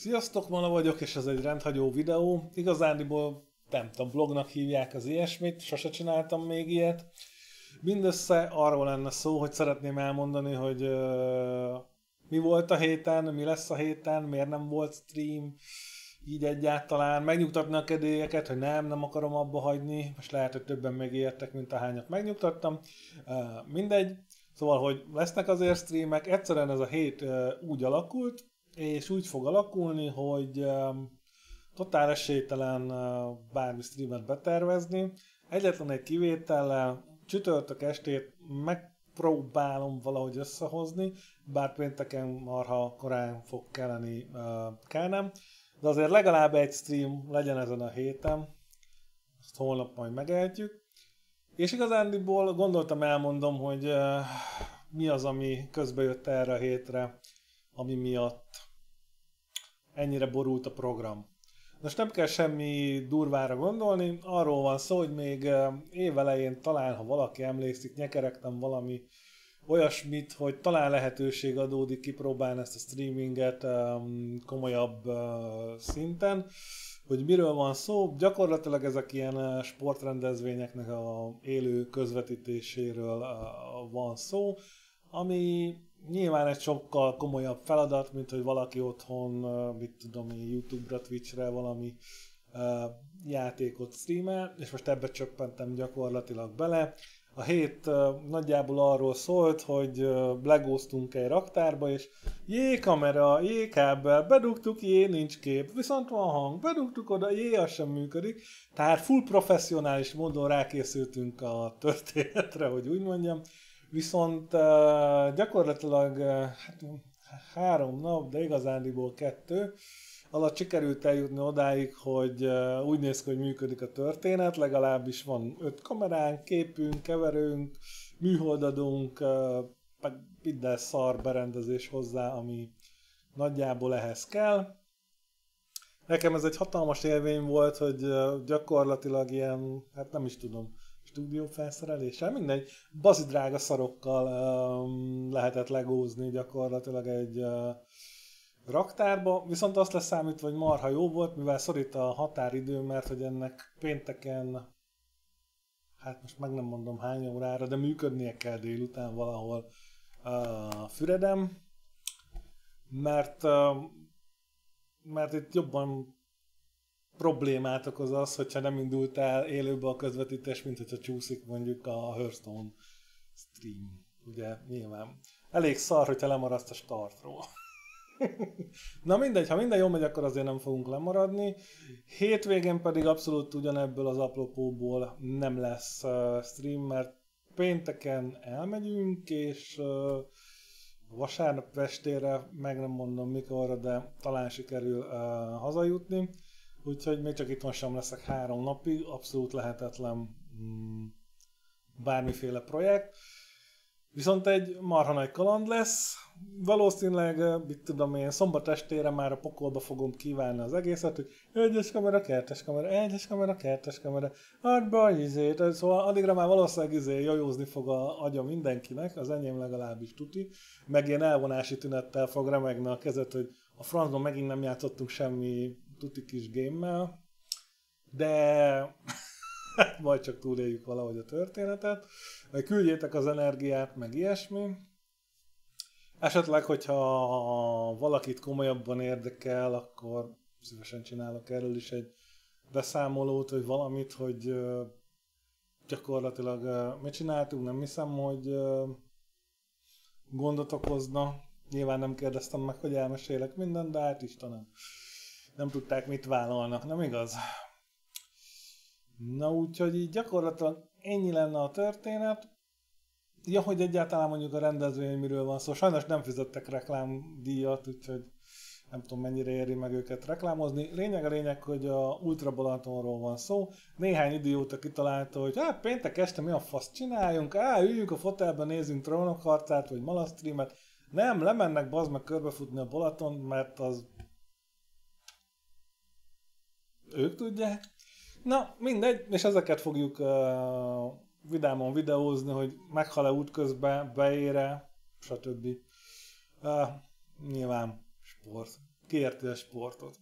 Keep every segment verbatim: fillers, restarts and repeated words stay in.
Sziasztok, Mala vagyok, és ez egy rendhagyó videó. Igazándiból nem tudom, blognak hívják az ilyesmit, sose csináltam még ilyet. Mindössze arról lenne szó, hogy szeretném elmondani, hogy uh, mi volt a héten, mi lesz a héten, miért nem volt stream, így egyáltalán megnyugtatni a kedélyeket, hogy nem, nem akarom abba hagyni. Most lehet, hogy többen megértek, mint ahányat megnyugtattam. Uh, mindegy. Szóval, hogy lesznek azért streamek, egyszerűen ez a hét uh, úgy alakult, és úgy fog alakulni, hogy um, totál esélytelen uh, bármi streamet betervezni. Egyetlen egy kivétellel, csütörtök estét megpróbálom valahogy összehozni, bár pénteken marha korán fog kelleni uh, kellnem, de azért legalább egy stream legyen ezen a héten, ezt holnap majd megejtjük. És igazándiból gondoltam elmondom, hogy uh, mi az, ami közbe jött erre a hétre, ami miatt ennyire borult a program. Most nem kell semmi durvára gondolni, arról van szó, hogy még évelején talán, ha valaki emlékszik, nyekeregtem valami olyasmit, hogy talán lehetőség adódik kipróbálni ezt a streaminget um, komolyabb uh, szinten. Hogy miről van szó, gyakorlatilag ezek ilyen sportrendezvényeknek a élő közvetítéséről uh, van szó, ami nyilván egy sokkal komolyabb feladat, mint hogy valaki otthon, mit tudom én, YouTube-ra, Twitch-re valami uh, játékot streamel, és most ebbe csöppentem gyakorlatilag bele. A hét uh, nagyjából arról szólt, hogy uh, legóztunk egy raktárba, és jé kamera, jé kábel, bedugtuk, jé nincs kép, viszont van hang, bedugtuk oda, jé az sem működik. Tehát full professzionális módon rákészültünk a történetre, hogy úgy mondjam. Viszont uh, gyakorlatilag uh, hát, három nap, de igazándiból kettő alatt sikerült eljutni odáig, hogy uh, úgy néz ki, hogy működik a történet, legalábbis van öt kameránk, képünk, keverőnk, műholdadunk, uh, meg minden szar berendezés hozzá, ami nagyjából ehhez kell. Nekem ez egy hatalmas élmény volt, hogy uh, gyakorlatilag ilyen, hát nem is tudom, stúdiófelszereléssel, mindegy, bazidrága szarokkal um, lehetett legózni gyakorlatilag egy uh, raktárba, viszont azt leszámítva, hogy marha jó volt, mivel szorít a határidő, mert hogy ennek pénteken, hát most meg nem mondom hány órára, de működnie kell délután valahol uh, Füredem, mert, uh, mert itt jobban problémát okoz az, hogyha nem indult el élőbe a közvetítés, mint hogyha csúszik mondjuk a Hearthstone stream. Ugye nyilván. Elég szar, hogyha lemaradsz a startról. Na mindegy, ha minden jól megy, akkor azért nem fogunk lemaradni. Hétvégén pedig abszolút ugyanebből az apropóból nem lesz uh, stream, mert pénteken elmegyünk, és uh, vasárnap estére, meg nem mondom mikorra, de talán sikerül uh, hazajutni. Úgyhogy még csak itthon sem leszek három napig, abszolút lehetetlen mm, bármiféle projekt. Viszont egy marha nagy kaland lesz. Valószínűleg, mit tudom én, szombat estére már a pokolba fogom kívánni az egészet, hogy egyes kamera, kertes kamera, egyes kamera, kertes kamera, add be a izét. Szóval addigra már valószínűleg izé jajózni fog a agya mindenkinek, az enyém legalábbis tuti. Meg ilyen elvonási tünettel fog remegni a kezed, hogy a francban megint nem játszottunk semmi tuti kis gémmel, de majd csak túléljük valahogy a történetet. Küldjétek az energiát, meg ilyesmi. Esetleg, hogyha valakit komolyabban érdekel, akkor szívesen csinálok erről is egy beszámolót, vagy valamit, hogy gyakorlatilag mit csináltunk, nem hiszem, hogy gondot okozna. Nyilván nem kérdeztem meg, hogy elmesélek mindent, de hát Istenem, nem tudták, mit vállalnak, nem igaz? Na úgyhogy így gyakorlatilag ennyi lenne a történet. Ja, hogy egyáltalán mondjuk a rendezvény miről van szó. Sajnos nem fizettek reklámdíjat, úgyhogy nem tudom mennyire éri meg őket reklámozni. Lényeg a lényeg, hogy a Ultra Balatonról van szó. Néhány idióta kitalálta, hogy hát péntek este mi a fasz csináljunk, á, üljünk a fotelben, nézzünk trónokharcát, vagy malastreamet. Nem, lemennek bazd meg körbefutni a Balaton, mert az ők tudják. Na, mindegy, és ezeket fogjuk uh, vidámon videózni, hogy meghal-e útközben, beére, stb. Uh, nyilván sport. Ki érti a sportot?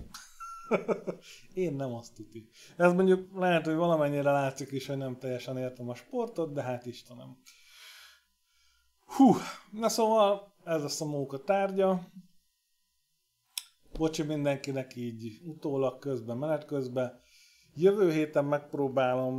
Én nem azt tuti. Ez mondjuk lehet, hogy valamennyire látszik is, hogy nem teljesen értem a sportot, de hát Istenem. Hú, na szóval ez lesz a móka tárgya. Bocsi mindenkinek így utólag közben, menet közben. Jövő héten megpróbálom...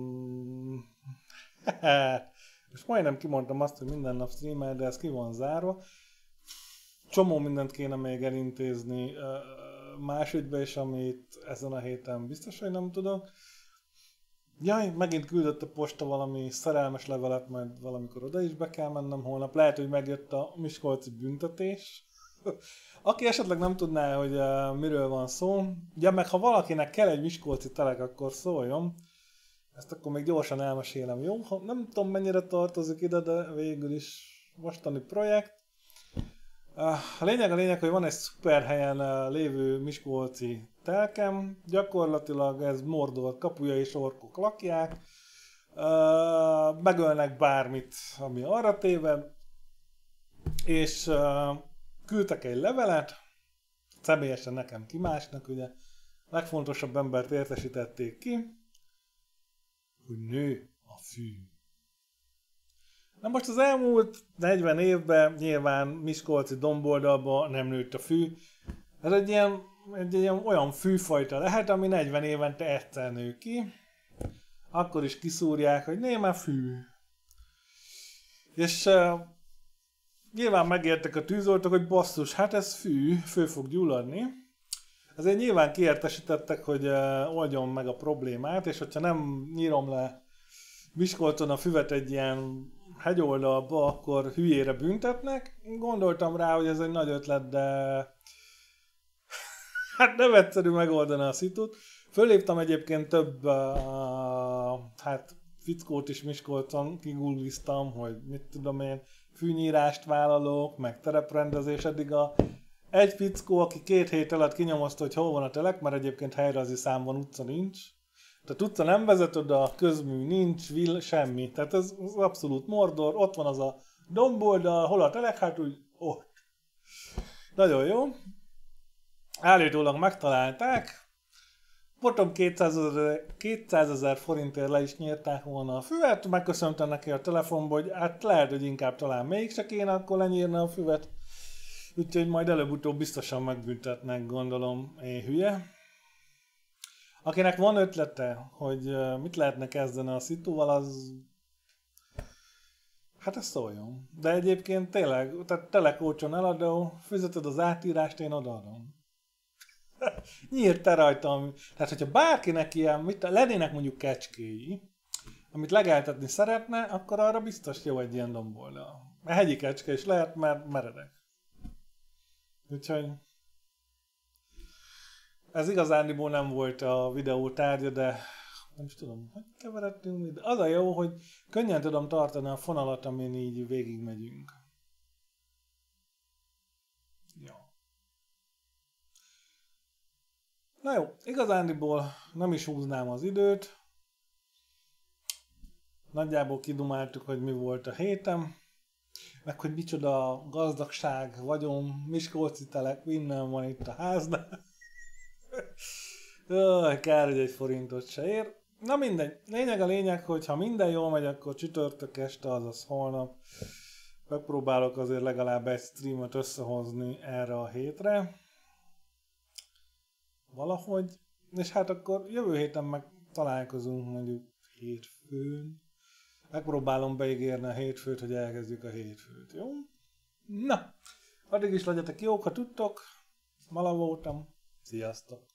És majdnem kimondtam azt, hogy minden nap streamel, de ez ki van zárva. Csomó mindent kéne még elintézni más ügybe is, amit ezen a héten biztos, hogy nem tudok. Jaj, megint küldött a posta valami szerelmes levelet, majd valamikor oda is be kell mennem holnap. Lehet, hogy megjött a miskolci büntetés. Aki esetleg nem tudná, hogy uh, miről van szó, ja, meg ha valakinek kell egy miskolci telek, akkor szóljon. Ezt akkor még gyorsan elmesélem, jó? Ha nem tudom, mennyire tartozik ide, de végül is mostani projekt. Uh, a lényeg a lényeg, hogy van egy szuper helyen uh, lévő miskolci telkem. Gyakorlatilag ez Mordor kapuja és orkok lakják. Uh, megölnek bármit, ami arra téved. És uh, küldtek egy levelet, személyesen nekem, ki másnak, ugye. Legfontosabb embert értesítették ki, hogy nő a fű. Na most az elmúlt negyven évben nyilván miskolci domboldalban nem nőtt a fű. Ez egy ilyen, egy ilyen olyan fűfajta lehet, ami negyven évente egyszer nő ki. Akkor is kiszúrják, hogy né, már fű. És uh, nyilván megértek a tűzoltók, hogy basszus, hát ez fű, fő fog gyulladni. Ezért nyilván kiértesítettek, hogy uh, oldjon meg a problémát, és hogyha nem nyírom le Miskolcon a füvet egy ilyen hegyoldalba, akkor hülyére büntetnek. Gondoltam rá, hogy ez egy nagy ötlet, de hát nem egyszerű megoldani a szitut. Föléptem egyébként több uh, hát fickót is Miskolcon, kigoogliztam, hogy mit tudom én, fűnyírást vállalok, meg tereprendezés. Eddig a egy fickó, aki két hét alatt kinyomozta, hogy hol van a telek, mert egyébként helyrajzi számban utca nincs. Tehát utca nem vezet oda, közmű nincs, vill, semmi. Tehát ez az abszolút Mordor, ott van az a domboldal, hol a telek, hát úgy ott. Nagyon jó. Állítólag megtalálták. Potom kétszázezer forintért le is nyírták volna a füvet, megköszöntem neki a telefonba, hogy hát lehet, hogy inkább talán mégse kéne akkor lenyírni a füvet. Úgyhogy majd előbb-utóbb biztosan megbüntetnek, gondolom, én hülye. Akinek van ötlete, hogy mit lehetne kezdeni a szitúval, az... hát ez szóljon. De egyébként tényleg, tehát telekócson eladó, fizeted az átírást, én odaadom. Nyírt te rajtam. Tehát, hogyha bárkinek ilyen, mit, lennének mondjuk kecskéi, amit legeltetni szeretne, akkor arra biztos jó egy ilyen domboldal. A hegyi kecske is lehet, mert meredek. Úgyhogy ez igazándiból nem volt a videó tárgya, de nem is tudom, hogy keveredtünk. De az a jó, hogy könnyen tudom tartani a fonalat, amin így végigmegyünk. Ja. Na jó, igazándiból nem is húznám az időt. Nagyjából kidumáltuk, hogy mi volt a hétem. Meg hogy micsoda gazdagság, vagyon, miskolci telek, minden van itt a háznál. Jaj, kár, hogy egy forintot se ér. Na mindegy, lényeg a lényeg, hogy ha minden jól megy, akkor csütörtök este, azaz holnap megpróbálok azért legalább egy streamet összehozni erre a hétre. Valahogy. És hát akkor jövő héten meg találkozunk mondjuk hétfőn. Megpróbálom beígérni a hétfőt, hogy elkezdjük a hétfőt, jó? Na, addig is legyetek jók, ha tudtok. Mala voltam. Sziasztok!